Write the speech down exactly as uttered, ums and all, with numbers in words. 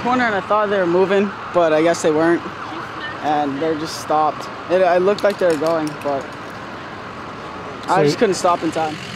corner and I thought they were moving, but I guess they weren't. And they just stopped. It, it looked like they were going, but I just couldn't stop in time.